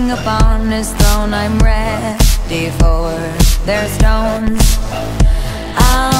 king upon his throne. I'm ready for their stones. I'll